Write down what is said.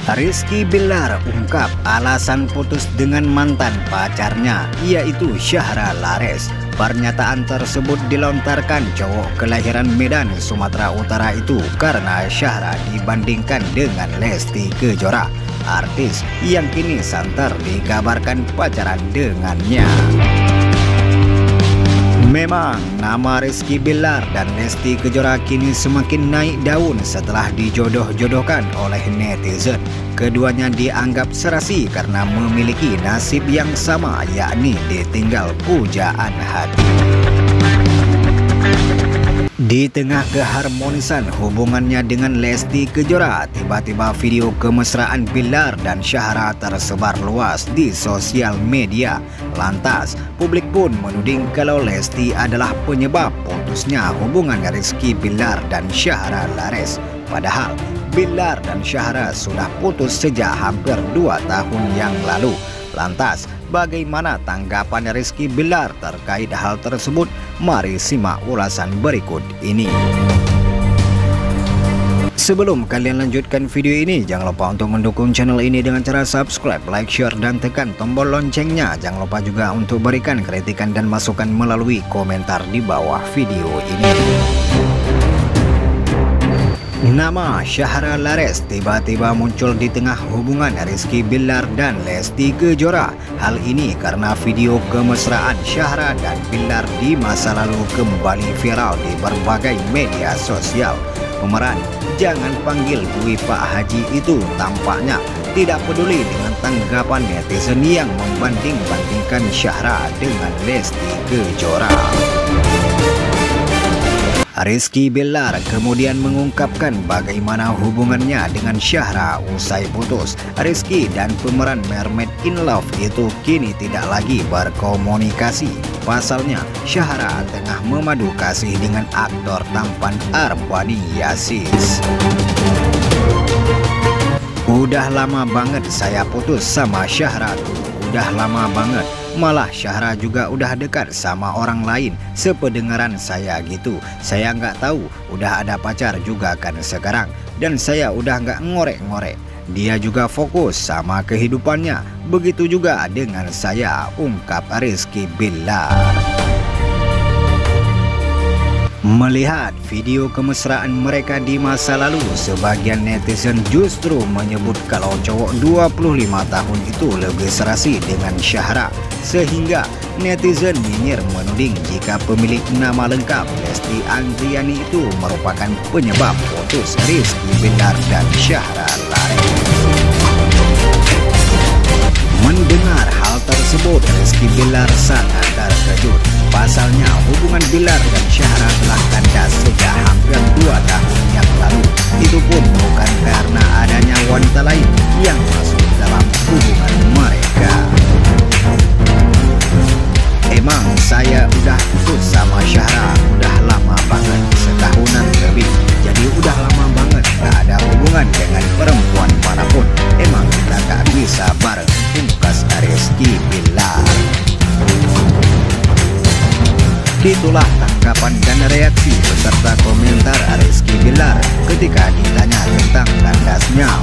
Rizky Billar ungkap alasan putus dengan mantan pacarnya, yaitu Syahra Lares. Pernyataan tersebut dilontarkan cowok kelahiran Medan, Sumatera Utara itu karena Syahra dibandingkan dengan Lesti Kejora, artis yang kini santer dikabarkan pacaran dengannya. Memang nama Rizky Billar dan Lesti Kejora kini semakin naik daun setelah dijodoh-jodohkan oleh netizen. Keduanya dianggap serasi karena memiliki nasib yang sama, yakni ditinggal pujaan hati. Di tengah keharmonisan hubungannya dengan Lesti Kejora, tiba-tiba video kemesraan Billar dan Syahra tersebar luas di sosial media. Lantas, publik pun menuding kalau Lesti adalah penyebab putusnya hubungan Rizky Billar dan Syahra Lares. Padahal, Billar dan Syahra sudah putus sejak hampir 2 tahun yang lalu. Lantas, bagaimana tanggapan Rizky Billar terkait hal tersebut? Mari simak ulasan berikut ini. Sebelum kalian lanjutkan video ini, jangan lupa untuk mendukung channel ini dengan cara subscribe, like, share, dan tekan tombol loncengnya. Jangan lupa juga untuk berikan kritikan dan masukan melalui komentar di bawah video ini. Nama Syahra Lares tiba-tiba muncul di tengah hubungan Rizky Billar dan Lesti Kejora. Hal ini karena video kemesraan Syahra dan Billar di masa lalu kembali viral di berbagai media sosial. Pemeran Jangan Panggil Gue Pak Haji itu tampaknya tidak peduli dengan tanggapan netizen yang membanding-bandingkan Syahra dengan Lesti Kejora. Rizky Billar kemudian mengungkapkan bagaimana hubungannya dengan Syahra usai putus. Rizky dan pemeran Mermaid in Love itu kini tidak lagi berkomunikasi. Pasalnya, Syahra tengah memadu kasih dengan aktor tampan Arpadi Yasis. Udah lama banget saya putus sama Syahra tuh. Udah lama banget. Malah Syahra juga udah dekat sama orang lain, sependengaran saya gitu. Saya nggak tahu, udah ada pacar juga kan sekarang. Dan saya udah nggak ngorek-ngorek. Dia juga fokus sama kehidupannya. Begitu juga dengan saya, ungkap Rizky Billar. Melihat video kemesraan mereka di masa lalu, sebagian netizen justru menyebut kalau cowok 25 tahun itu lebih serasi dengan Syahra. Sehingga netizen nyinyir menuding jika pemilik nama lengkap Lesti Andriani itu merupakan penyebab putus Rizky Billar dan Syahra Lares. Mendengar hal tersebut, Rizky Billar sangat terkejut. Pasalnya hubungan Billar dan Syahra telah kandas sejak hampir 2 tahun yang lalu. Itu pun bukan karena adanya wanita lain yang masuk dalam hubungan mereka. Emang saya udah putus sama Syahra udah lama banget, setahunan lebih. Jadi udah lama banget gak ada hubungan dengan perempuan manapun. Emang kita gak bisa bareng, ungkas Rizky Billar. Itulah tanggapan dan reaksi beserta komentar Rizky Billar ketika ditanya tentang kandasnya